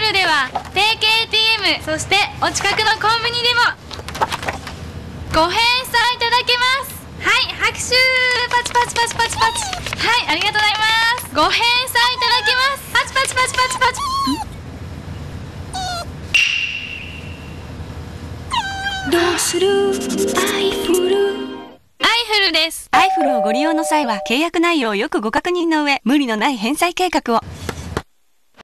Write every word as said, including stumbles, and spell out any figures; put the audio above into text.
フルでは定期 エーティーエム、そしてお近くのコンビニでもご返済いただけます。はい、拍手パチパチパチパチパチ。はい、ありがとうございます。ご返済いただけます。パチパチパチパチパチ。 どうするアイフル。 アイフルです。 アイフルをご利用の際は契約内容をよくご確認の上、無理のない返済計画を。